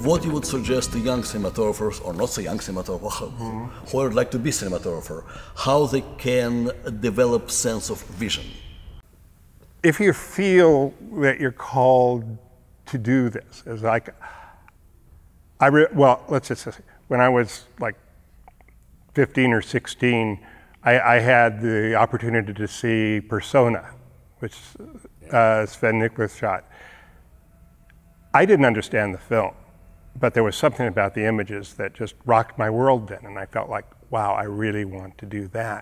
what you would suggest to young cinematographers, or not so young cinematographers, who would like to be cinematographer, how they can develop sense of vision? If you feel that you're called to do this, as like, well, let's just say, when I was like 15 or 16, I had the opportunity to see Persona, which Sven Nykvist shot. I didn't understand the film, but there was something about the images that just rocked my world then, and I felt like, wow, I really want to do that.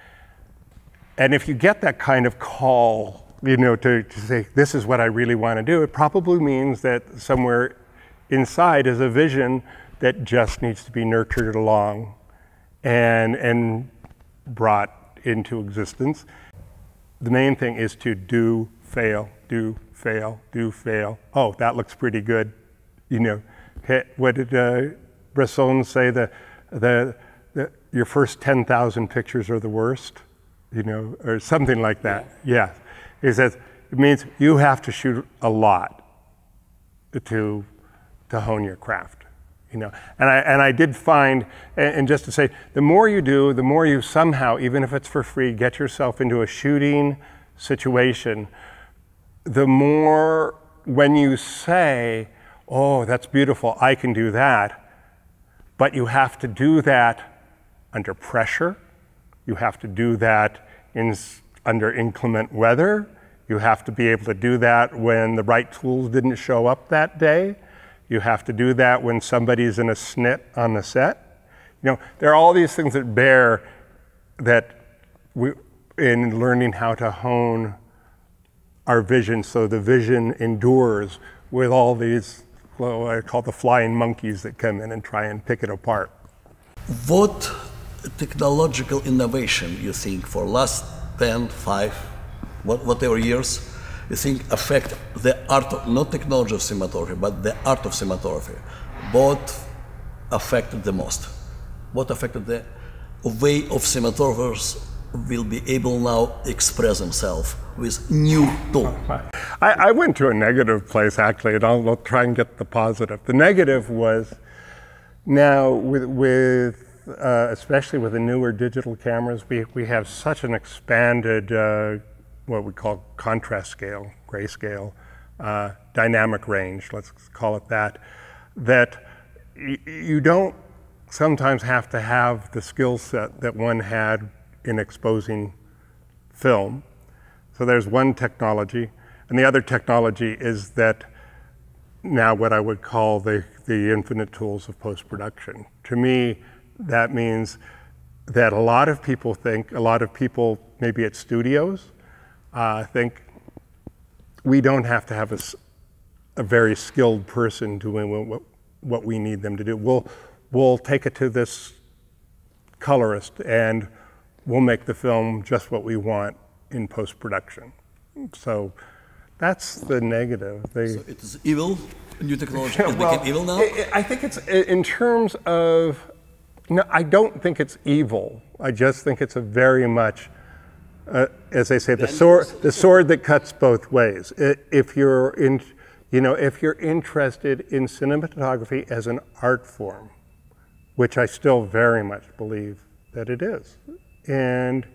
And if you get that kind of call, you know, to say, this is what I really want to do, it probably means that somewhere inside is a vision that just needs to be nurtured along and brought into existence. The main thing is to do, fail, do, fail, do, fail. Oh, that looks pretty good. You know, what did Bresson say? Your first 10,000 pictures are the worst, you know, or something like that. Yeah. He says, it means you have to shoot a lot to hone your craft. You know, and I did find, and just to say, the more you do, the more you somehow, even if it's for free, get yourself into a shooting situation, the more when you say, oh, that's beautiful, I can do that, but you have to do that under pressure, you have to do that under inclement weather, you have to be able to do that when the right tools didn't show up that day. You have to do that when somebody's in a snit on the set. You know, there are all these things that bear that in learning how to hone our vision so the vision endures with all these, what I call the flying monkeys that come in and try and pick it apart. What technological innovation you think for last 10, 5, whatever years, you think affect the art of, not technology of cinematography, but the art of cinematography? What affected the most? What affected the way of cinematographers will be able now express themselves with new tool? I went to a negative place actually, and I'll try and get the positive. The negative was now especially with the newer digital cameras, we have such an expanded what we call contrast scale, grayscale, dynamic range, let's call it that, that you don't sometimes have to have the skill set that one had in exposing film. So there's one technology, and the other technology is that now what I would call the infinite tools of post-production. To me, that means that a lot of people maybe at studios, think we don't have to have a very skilled person doing what we need them to do. We'll take it to this colorist and we'll make the film just what we want in post-production. So that's the negative. So it is evil, new technology has become evil now? I think it's, in terms of, no, I don't think it's evil. I just think it's a very much, as they say, the sword that cuts both ways. If you're interested in cinematography as an art form, which I still very much believe that it is, and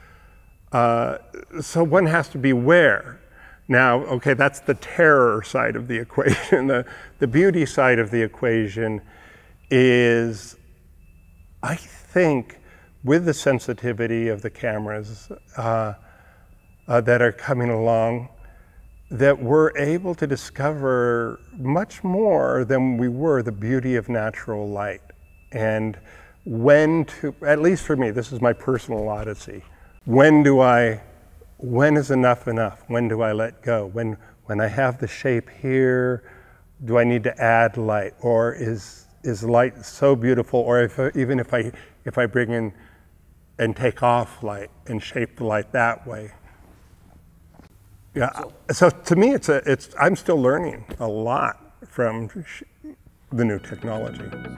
so one has to beware. Now, okay, that's the terror side of the equation. The beauty side of the equation is, I think, with the sensitivity of the cameras that are coming along, that we're able to discover much more than we were the beauty of natural light. And when to, at least for me, this is my personal odyssey, when is enough enough? When do I let go? When I have the shape here, do I need to add light? Or is light so beautiful? Or even if I bring in and take off light and shape the light that way. Yeah. So to me, I'm still learning a lot from the new technology.